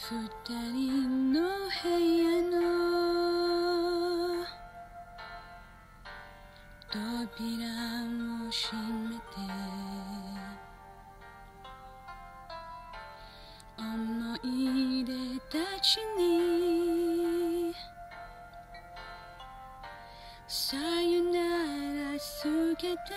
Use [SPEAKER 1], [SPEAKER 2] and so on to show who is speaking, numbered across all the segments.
[SPEAKER 1] 二人の部屋の扉を閉めて思い出たちにさよなら告げた。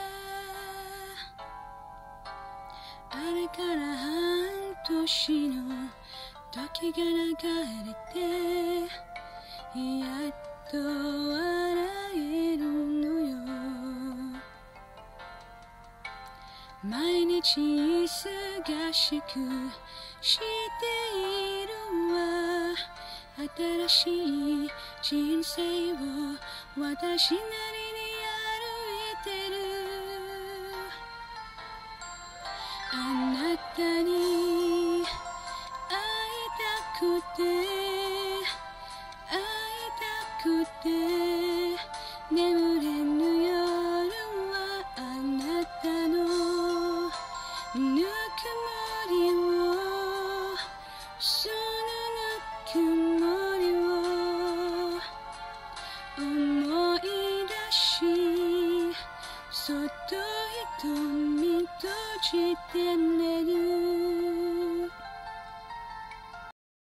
[SPEAKER 1] あれから半年の時が流れてやっと笑えるのよ。毎日忙しくしているわ。新しい人生を私なりに歩いてる。あなたに会いたくて会いたくて眠れぬ夜はあなたのぬくもりをそのぬくもりを思い出しそっと瞳閉じて